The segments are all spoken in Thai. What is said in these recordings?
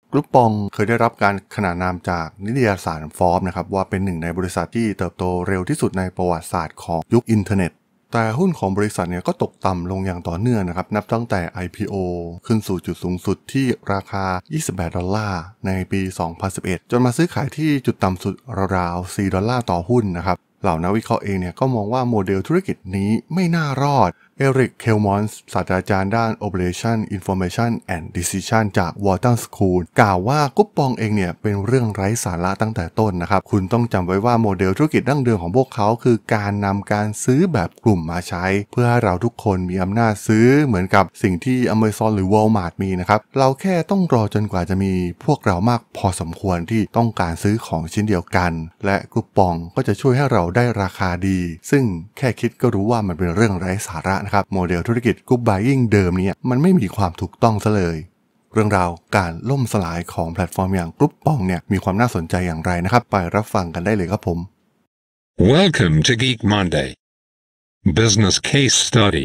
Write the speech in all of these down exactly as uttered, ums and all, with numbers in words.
กรุ๊ปปองเคยได้รับการขนานนามจากนิตยสารฟอร์บนะครับว่าเป็นหนึ่งในบริษัทที่เติบโตเร็วที่สุดในประวัติศาสตร์ของยุคอินเทอร์เน็ตแต่หุ้นของบริษัทเนี่ยก็ตกต่ำลงอย่างต่อเนื่องนะครับนับตั้งแต่ ไอ พี โอ ขึ้นสู่จุดสูงสุดที่ราคายี่สิบแปดดอลลาร์ในปีสองพันสิบเอ็ดจนมาซื้อขายที่จุดต่ำสุดราวๆสี่ดอลลาร์ต่อหุ้นนะครับเหล่านักวิเคราะห์เองเนี่ยก็มองว่าโมเดลธุรกิจนี้ไม่น่ารอดเอริก เคลมอนส์ศาสตราจารย์ด้าน Operation Information and Decision จาก Wharton School กล่าวว่ากรุ๊ปปองเองเนี่ยเป็นเรื่องไร้สาระตั้งแต่ต้นนะครับคุณต้องจำไว้ว่าโมเดลธุรกิจดั้งเดิมของพวกเขาคือการนำการซื้อแบบกลุ่มมาใช้เพื่อให้เราทุกคนมีอำนาจซื้อเหมือนกับสิ่งที่ Amazon หรือ Walmart มีนะครับเราแค่ต้องรอจนกว่าจะมีพวกเรามากพอสมควรที่ต้องการซื้อของชิ้นเดียวกันและกรุ๊ปปองก็จะช่วยให้เราได้ราคาดีซึ่งแค่คิดก็รู้ว่ามันเป็นเรื่องไร้สาระนะครับโมเดลธุรกิจกรุ๊ปบายอิงเดิมเนี่ยมันไม่มีความถูกต้องซะเลยเรื่องราวการล่มสลายของแพลตฟอร์มอย่างกรุ๊ปปองเนี่ยมีความน่าสนใจอย่างไรนะครับไปรับฟังกันได้เลยครับผม Welcome to Geek Monday Business Case Study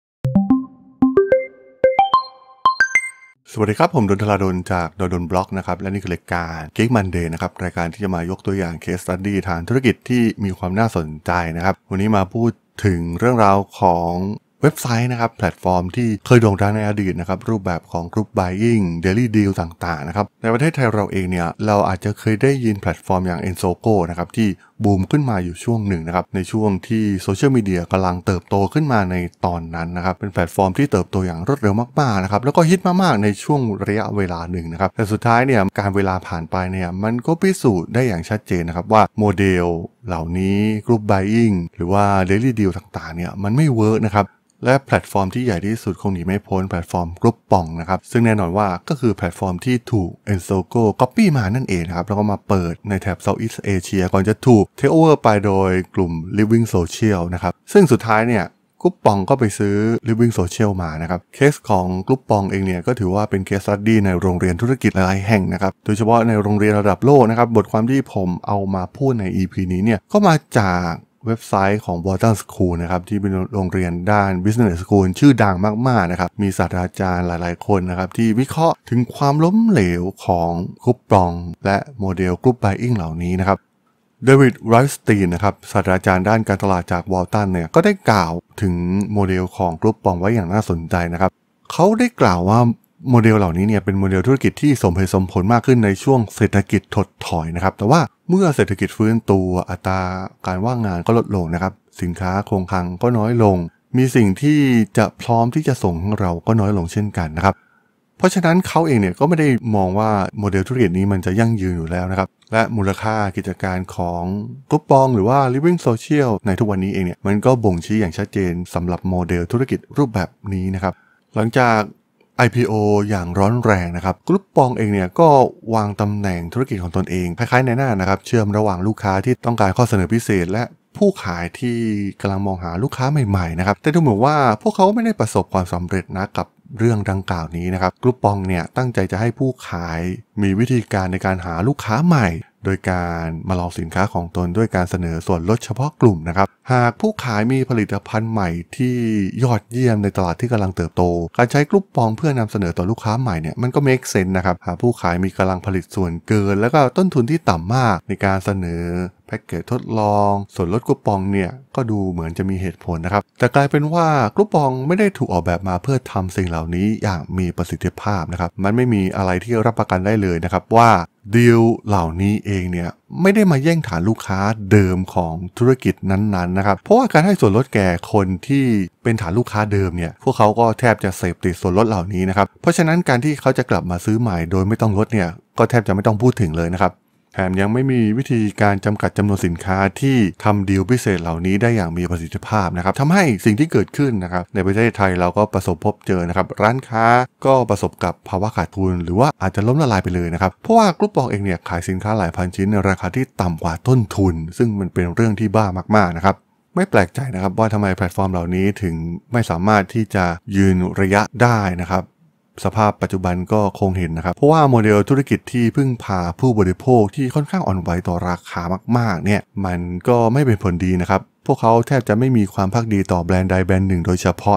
สวัสดีครับผมดนทราดลจากดนบล็อกนะครับและนี่คือรายการ Geek Monday นะครับรายการที่จะมายกตัวอย่าง Case Study ทางธุรกิจที่มีความน่าสนใจนะครับวันนี้มาพูดถึงเรื่องราวของเว็บไซต์นะครับแพลตฟอร์มที่เคยโด่งดังในอดีตนะครับรูปแบบของ Group Buying Daily Deal ต่างๆนะครับในประเทศไทยเราเองเนี่ยเราอาจจะเคยได้ยินแพลตฟอร์มอย่าง Ensogo นะครับที่บูมขึ้นมาอยู่ช่วงหนึ่งนะครับในช่วงที่โซเชียลมีเดียกำลังเติบโตขึ้นมาในตอนนั้นนะครับเป็นแพลตฟอร์มที่เติบโตอย่างรวดเร็วมากๆนะครับแล้วก็ฮิตมากๆในช่วงระยะเวลาหนึ่งนะครับแต่สุดท้ายเนี่ยการเวลาผ่านไปเนี่ยมันก็พิสูจน์ได้อย่างชัดเจนนะครับว่าโมเดลเหล่านี้ Group Buying หรือว่า Daily Deal ต่างๆเนี่ยมันไม่เวิร์กนะครับและแพลตฟอร์มที่ใหญ่ที่สุดคงหนีไม่พ้นแพลตฟอร์มกรุ๊ปปองนะครับซึ่งแน่นอนว่าก็คือแพลตฟอร์มที่ถูก Ensogo Copy มานั่นเองนะครับแล้วก็มาเปิดในแถบ Southeast Asia ก่อนจะถูก Take over ไปโดยกลุ่ม Living Social นะครับซึ่งสุดท้ายเนี่ยกรุ๊ปปองก็ไปซื้อ Living Social มานะครับเคสของกรุ๊ปปองเองเนี่ยก็ถือว่าเป็นเคสสตั๊ดดี้ในโรงเรียนธุรกิจหลายแห่งนะครับโดยเฉพาะในโรงเรียนระดับโลกนะครับบทความที่ผมเอามาพูดใน อี พี นี้เนี่ยก็มาจากเว็บไซต์ของ Wharton School นะครับที่เป็นโรงเรียนด้าน Business School ชื่อดังมากๆนะครับมีศาสตราจารย์หลายๆคนนะครับที่วิเคราะห์ถึงความล้มเหลวของกรุ๊ปปองและโมเดล Group Buying เหล่านี้นะครับเดวิด ไรสตีนนะครับศาสตราจารย์ด้านการตลาดจาก Wharton เนี่ยก็ได้กล่าวถึงโมเดลของกรุ๊ปปองไว้อย่างน่าสนใจนะครับเขาได้กล่าวว่าโมเดลเหล่านี้เนี่ยเป็นโมเดลธุรกิจที่สมเหตุสมผลมากขึ้นในช่วงเศรษฐกิจถดถอยนะครับแต่ว่าเมื่อเศรษฐกิจฟื้นตัวอัตราการว่างงานก็ลดลงนะครับสินค้าคงคลังก็น้อยลงมีสิ่งที่จะพร้อมที่จะส่งให้เราก็น้อยลงเช่นกันนะครับเพราะฉะนั้นเขาเองเนี่ยก็ไม่ได้มองว่าโมเดลธุรกิจนี้มันจะยั่งยืนอยู่แล้วนะครับและมูลค่ากิจการของกรุ๊ปปองหรือว่า Living Social ในทุกวันนี้เองเนี่ยมันก็บ่งชี้อย่างชัดเจนสำหรับโมเดลธุรกิจรูปแบบนี้นะครับหลังจากไอ พี โอ อย่างร้อนแรงนะครับกรุ๊ปปองเองเนี่ยก็วางตำแหน่งธุรกิจของตนเองคล้ายๆในหน้านะครับเชื่อมระหว่างลูกค้าที่ต้องการข้อเสนอพิเศษและผู้ขายที่กำลังมองหาลูกค้าใหม่ๆนะครับแต่ดูเหมือนว่าพวกเขาไม่ได้ประสบความสำเร็จนะกับเรื่องดังกล่าวนี้นะครับกรุ๊ปปองเนี่ยตั้งใจจะให้ผู้ขายมีวิธีการในการหาลูกค้าใหม่โดยการมาลองสินค้าของตนด้วยการเสนอส่วนลดเฉพาะกลุ่มนะครับหากผู้ขายมีผลิตภัณฑ์ใหม่ที่ยอดเยี่ยมในตลาดที่กำลังเติบโตการใช้กรุ๊ปปองเพื่อนำเสนอต่อลูกค้าใหม่เนี่ยมันก็ make sense นะครับหากผู้ขายมีกำลังผลิตส่วนเกินแล้วก็ต้นทุนที่ต่ำมากในการเสนอแพ็กเกจทดลองส่วนลดกรุ๊ปปองเนี่ยก็ดูเหมือนจะมีเหตุผลนะครับแต่กลายเป็นว่ากรุ๊ปปองไม่ได้ถูกออกแบบมาเพื่อทำสิ่งเหล่านี้อย่างมีประสิทธิภาพนะครับมันไม่มีอะไรที่รับประกันได้เลยนะครับว่าดีลเหล่านี้เองเนี่ยไม่ได้มาแย่งฐานลูกค้าเดิมของธุรกิจนั้นๆนะครับเพราะว่าการให้ส่วนลดแก่คนที่เป็นฐานลูกค้าเดิมเนี่ยพวกเขาก็แทบจะเสพติดส่วนลดเหล่านี้นะครับเพราะฉะนั้นการที่เขาจะกลับมาซื้อใหม่โดยไม่ต้องลดเนี่ยก็แทบจะไม่ต้องพูดถึงเลยนะครับแถมยังไม่มีวิธีการจำกัดจำนวนสินค้าที่ทำดีลพิเศษเหล่านี้ได้อย่างมีประสิทธิภาพนะครับทำให้สิ่งที่เกิดขึ้นนะครับในประเทศไทยเราก็ประสบพบเจอนะครับร้านค้าก็ประสบกับภาวะขาดทุนหรือว่าอาจจะล้มละลายไปเลยนะครับเพราะว่ากรุ๊ปปองเองเนี่ยขายสินค้าหลายพันชิ้นในราคาที่ต่ำกว่าต้นทุนซึ่งมันเป็นเรื่องที่บ้ามากๆนะครับไม่แปลกใจนะครับว่าทำไมแพลตฟอร์มเหล่านี้ถึงไม่สามารถที่จะยืนระยะได้นะครับสภาพปัจจุบันก็คงเห็นนะครับเพราะว่าโมเดลธุรกิจที่พึ่งพาผู้บริโภคที่ค่อนข้างอ่อนไหวต่อราคามากๆเนี่ยมันก็ไม่เป็นผลดีนะครับพวกเขาแทบจะไม่มีความภักดีต่อแบรนด์ใดแบรนด์หนึ่งโดยเฉพาะนะครับ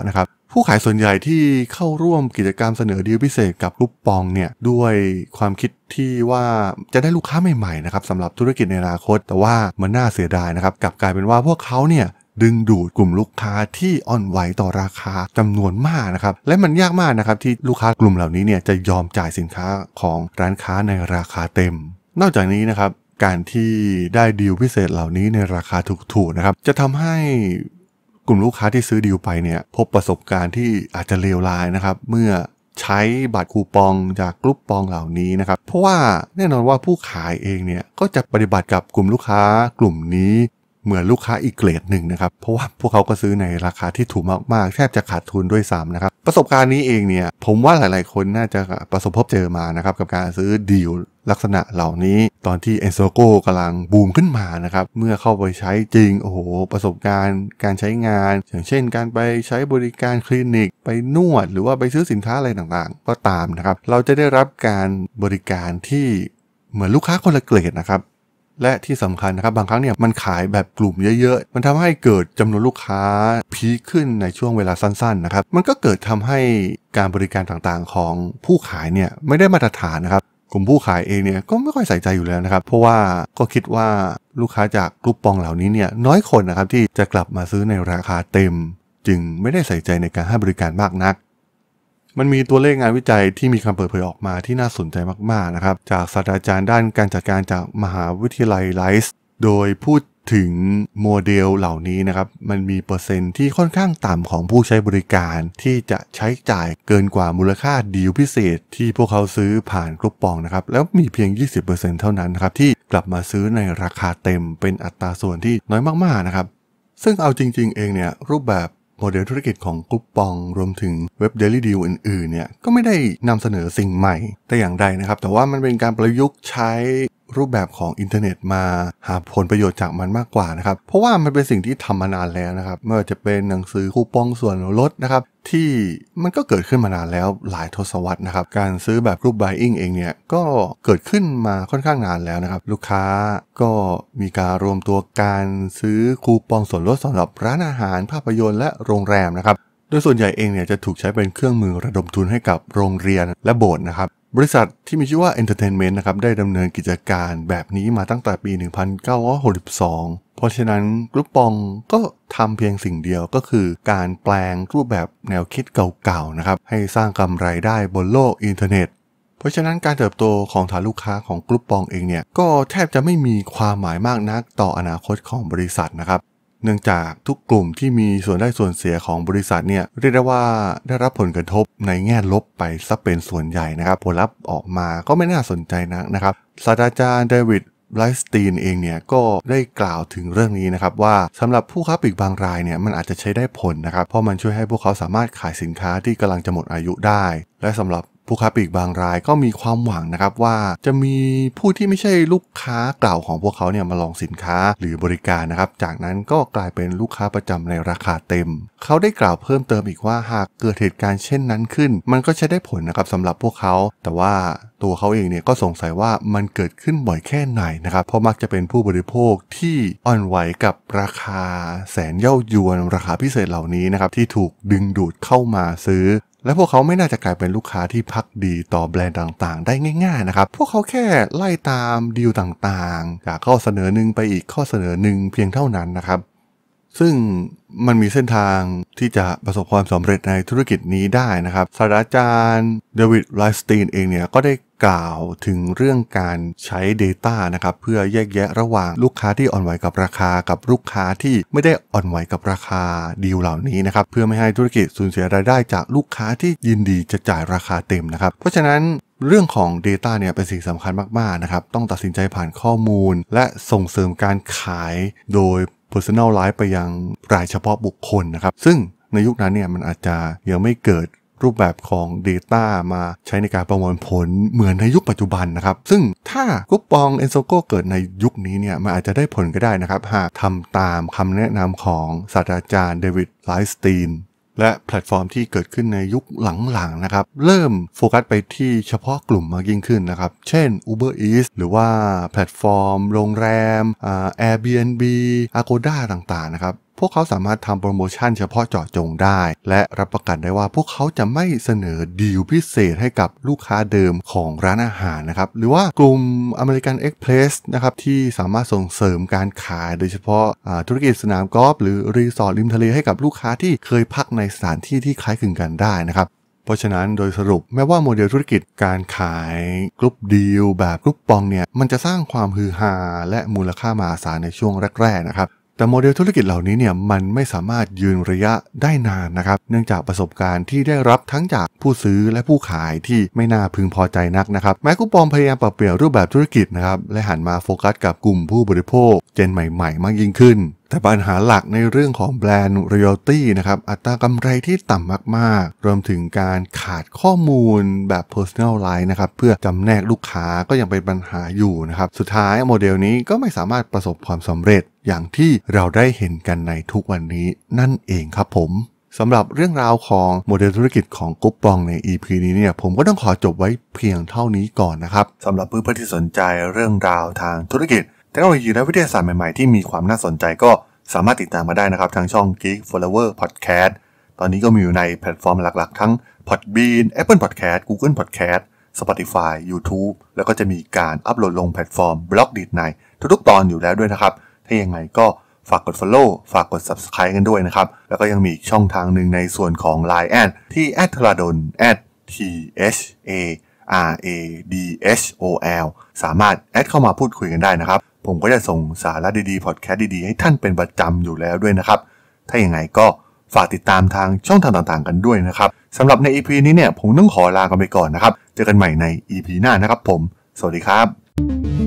ผู้ขายส่วนใหญ่ที่เข้าร่วมกิจกรรมเสนอดีลพิเศษกับกรุ๊ปปองเนี่ยด้วยความคิดที่ว่าจะได้ลูกค้าใหม่ๆนะครับสำหรับธุรกิจในอนาคตแต่ว่ามันน่าเสียดายนะครับกลับกลายเป็นว่าพวกเขาเนี่ยดึงดูดกลุ่มลูกค้าที่อ่อนไหวต่อราคาจำนวนมากนะครับและมันยากมากนะครับที่ลูกค้ากลุ่มเหล่านี้เนี่ยจะยอมจ่ายสินค้าของร้านค้าในราคาเต็มนอกจากนี้นะครับการที่ได้ดีลพิเศษเหล่านี้ในราคาถูกๆนะครับจะทำให้กลุ่มลูกค้าที่ซื้อดีลไปเนี่ยพบประสบการณ์ที่อาจจะเลวร้ายนะครับเมื่อใช้บัตรคูปองจากกรุ๊ปปองเหล่านี้นะครับเพราะว่าแน่นอนว่าผู้ขายเองเนี่ยก็จะปฏิบัติกับกลุ่มลูกค้ากลุ่มนี้เหมือนลูกค้าอีกเกรดหนึ่งนะครับเพราะว่าพวกเขาก็ซื้อในราคาที่ถูกมากๆแทบจะขาดทุนด้วยซ้ำนะครับประสบการณ์นี้เองเนี่ยผมว่าหลายๆคนน่าจะประสบพบเจอมานะครับกับการซื้อดีลลักษณะเหล่านี้ตอนที่ Ensogo กำลังบูมขึ้นมานะครับเมื่อเข้าไปใช้จริงโอ้โหประสบการณ์การใช้งานอย่างเช่นการไปใช้บริการคลินิกไปนวดหรือว่าไปซื้อสินค้าอะไรต่างๆก็ตามนะครับเราจะได้รับการบริการที่เหมือนลูกค้าคนละเกรดนะครับและที่สำคัญนะครับบางครั้งเนี่ยมันขายแบบกลุ่มเยอะๆมันทำให้เกิดจำนวนลูกค้าพีคขึ้นในช่วงเวลาสั้นๆนะครับมันก็เกิดทำให้การบริการต่างๆของผู้ขายเนี่ยไม่ได้มาตรฐานนะครับกลุ่มผู้ขายเองเนี่ยก็ไม่ค่อยใส่ใจอยู่แล้วนะครับเพราะว่าก็คิดว่าลูกค้าจากกลุ่มปองเหล่านี้เนี่ยน้อยคนนะครับที่จะกลับมาซื้อในราคาเต็มจึงไม่ได้ใส่ใจในการให้บริการมากนักมันมีตัวเลขงานวิจัยที่มีคำเปิดเผยออกมาที่น่าสนใจมากๆนะครับจากศาสตราจารย์ด้านการจัดการจากมหาวิทยาลัยไลซ์โดยพูดถึงโมเดลเหล่านี้นะครับมันมีเปอร์เซ็นต์ที่ค่อนข้างต่ำของผู้ใช้บริการที่จะใช้จ่ายเกินกว่ามูลค่าดีลพิเศษที่พวกเขาซื้อผ่านกรุ๊ปปองนะครับแล้วมีเพียง ยี่สิบเปอร์เซ็นต์ เท่านั้นนะครับที่กลับมาซื้อในราคาเต็มเป็นอัตราส่วนที่น้อยมากๆนะครับซึ่งเอาจริงๆเองเนี่ยรูปแบบโมเดลธุรกิจของกรุ๊ปปองรวมถึงเว็บ Daily Deal อื่นๆเนี่ยก็ไม่ได้นำเสนอสิ่งใหม่แต่อย่างใดนะครับแต่ว่ามันเป็นการประยุกต์ใช้รูปแบบของอินเทอร์เน็ตมาหาผลประโยชน์จากมันมากกว่านะครับเพราะว่ามันเป็นสิ่งที่ทำมานานแล้วนะครับไม่ว่าจะเป็นหนังสือคูปองส่วนลดนะครับที่มันก็เกิดขึ้นมานานแล้วหลายทศวรรษนะครับการซื้อแบบกรุ๊ป buying เองเนี่ยก็เกิดขึ้นมาค่อนข้างนานแล้วนะครับลูกค้าก็มีการรวมตัวการซื้อคูปองส่วนลดสำหรับร้านอาหารภาพยนตร์และโรงแรมนะครับโดยส่วนใหญ่เองเนี่ยจะถูกใช้เป็นเครื่องมือระดมทุนให้กับโรงเรียนและโบสถ์นะครับบริษัทที่มีชื่อว่า Entertainment นะครับได้ดำเนินกิจการแบบนี้มาตั้งแต่ปี หนึ่งพันเก้าร้อยหกสิบสอง เพราะฉะนั้นกรุ๊ปปองก็ทำเพียงสิ่งเดียวก็คือการแปลงรูปแบบแนวคิดเก่าๆนะครับให้สร้างกำไรได้บนโลกอินเทอร์เน็ตเพราะฉะนั้นการเติบโตของฐานลูกค้าของกรุ๊ปปองเองเนี่ยก็แทบจะไม่มีความหมายมากนักต่ออนาคตของบริษัทนะครับเนื่องจากทุกกลุ่มที่มีส่วนได้ส่วนเสียของบริษัทเนี่ยเรียกได้ว่าได้รับผลกระทบในแง่ลบไปซะเป็นส่วนใหญ่นะครับผลลัพธ์ออกมาก็ไม่น่าสนใจนักนะครับศาสตราจารย์เดวิดไลสตีนเองเนี่ยก็ได้กล่าวถึงเรื่องนี้นะครับว่าสำหรับผู้ค้าปลีกบางรายเนี่ยมันอาจจะใช้ได้ผลนะครับเพราะมันช่วยให้พวกเขาสามารถขายสินค้าที่กำลังจะหมดอายุได้และสำหรับผู้ค้าปลีกบางรายก็มีความหวังนะครับว่าจะมีผู้ที่ไม่ใช่ลูกค้าเก่าของพวกเขาเนี่ยมาลองสินค้าหรือบริการนะครับจากนั้นก็กลายเป็นลูกค้าประจำในราคาเต็มเขาได้กล่าวเพิ่มเติมอีกว่าหากเกิดเหตุการณ์เช่นนั้นขึ้นมันก็ใช้ได้ผลนะครับสำหรับพวกเขาแต่ว่าตัวเขาเองเนี่ยก็สงสัยว่ามันเกิดขึ้นบ่อยแค่ไหนนะครับเพราะมักจะเป็นผู้บริโภคที่อ่อนไหวกับราคาแสนเย่ายวนราคาพิเศษเหล่านี้นะครับที่ถูกดึงดูดเข้ามาซื้อและพวกเขาไม่น่าจะกลายเป็นลูกค้าที่ภักดีต่อแบรนด์ต่างๆได้ง่ายๆนะครับพวกเขาแค่ไล่ตามดีลต่างๆจากข้อเสนอหนึ่งไปอีกข้อเสนอหนึ่งเพียงเท่านั้นนะครับซึ่งมันมีเส้นทางที่จะประสบความสำเร็จในธุรกิจนี้ได้นะครับศาสตราจารย์เดวิดไลสตีนเองเนี่ยก็ได้กล่าวถึงเรื่องการใช้ Data นะครับเพื่อแยกแยะระหว่างลูกค้าที่อ่อนไหวกับราคากับลูกค้าที่ไม่ได้อ่อนไหวกับราคาดีลเหล่านี้นะครับเพื่อไม่ให้ธุรกิจสูญเสียรายได้จากลูกค้าที่ยินดีจะจ่ายราคาเต็มนะครับเพราะฉะนั้นเรื่องของ Data เนี่ยเป็นสิ่งสำคัญมากๆนะครับต้องตัดสินใจผ่านข้อมูลและส่งเสริมการขายโดยPersonalize ไปยังรายเฉพาะบุคคลนะครับซึ่งในยุคนั้นเนี่ยมันอาจจะยังไม่เกิดรูปแบบของ Data มาใช้ในการประมวลผลเหมือนในยุคปัจจุบันนะครับซึ่งถ้ากรุ๊ปปอง Ensogo เกิดในยุคนี้เนี่ยมันอาจจะได้ผลก็ได้นะครับหากทำตามคำแนะนำของศาสตราจารย์เดวิดไลสตีนและแพลตฟอร์มที่เกิดขึ้นในยุคหลังๆนะครับเริ่มโฟกัสไปที่เฉพาะกลุ่มมากยิ่งขึ้นนะครับเช่น Uber Eats หรือว่าแพลตฟอร์มโรงแรมอ่า Airbnb Agoda ต่างๆนะครับพวกเขาสามารถทำโปรโมชั่นเฉพาะเจาะจงได้และรับประกันได้ว่าพวกเขาจะไม่เสนอดีลพิเศษให้กับลูกค้าเดิมของร้านอาหารนะครับหรือว่ากลุ่ม American Express นะครับที่สามารถส่งเสริมการขายโดยเฉพาะธุรกิจสนามกอล์ฟหรือรีสอร์ทริมทะเลให้กับลูกค้าที่เคยพักในสถานที่ที่คล้ายคลึงกันได้นะครับเพราะฉะนั้นโดยสรุปแม้ว่าโมเดลธุรกิจการขายกรุ๊ปดีลแบบกรุ๊ปปองเนี่ยมันจะสร้างความฮือฮาและมูลค่ามหาศาลในช่วงแรกๆนะครับแต่โมเดลธุรกิจเหล่านี้เนี่ยมันไม่สามารถยืนระยะได้นานนะครับเนื่องจากประสบการณ์ที่ได้รับทั้งจากผู้ซื้อและผู้ขายที่ไม่น่าพึงพอใจนักนะครับแม้คูปองพยายามปรับเปลี่ยนรูปแบบธุรกิจนะครับและหันมาโฟกัสกับกลุ่มผู้บริโภคเจนใหม่ๆมากยิ่งขึ้นแต่ปัญหาหลักในเรื่องของแบรนด์ Royalty นะครับอัตรากำไรที่ต่ำมากๆรวมถึงการขาดข้อมูลแบบ Personalize นะครับเพื่อจำแนกลูกค้าก็ยังเป็นปัญหาอยู่นะครับสุดท้ายโมเดลนี้ก็ไม่สามารถประสบความสำเร็จอย่างที่เราได้เห็นกันในทุกวันนี้นั่นเองครับผมสำหรับเรื่องราวของโมเดลธุรกิจของกุ๊ปปองใน อี พี นี้เนี่ยผมก็ต้องขอจบไว้เพียงเท่านี้ก่อนนะครับสำหรับเพื่อนๆที่สนใจเรื่องราวทางธุรกิจเทคโนโลยีและวิทยาศาสตร์ใหม่ๆที่มีความน่าสนใจก็สามารถติดตามมาได้นะครับทางช่อง Geek Flower Podcast ตอนนี้ก็มีอยู่ในแพลตฟอร์มหลักๆทั้ง Podbean Apple Podcast Google Podcast Spotify YouTube แล้วก็จะมีการอัปโหลดลงแพลตฟอร์ม Blogdit ในทุกๆตอนอยู่แล้วด้วยนะครับถ้ายังไงก็ฝากกด follow ฝากกด subscribe กันด้วยนะครับแล้วก็ยังมีช่องทางหนึ่งในส่วนของ ไลน์ แอด ที่ แอท ธราดล แอท ที เอช เอ อาร์ เอ ดี เอช โอ แอล สามารถแอดเข้ามาพูดคุยกันได้นะครับผมก็จะส่งสาระดีๆพอดแคสต์ดีๆให้ท่านเป็นประจำอยู่แล้วด้วยนะครับถ้าอย่างไรก็ฝากติดตามทางช่องทางต่างๆกันด้วยนะครับสำหรับใน อี พี นี้เนี่ยผมต้องขอลากันไปก่อนนะครับเจอกันใหม่ใน อี พี หน้านะครับผมสวัสดีครับ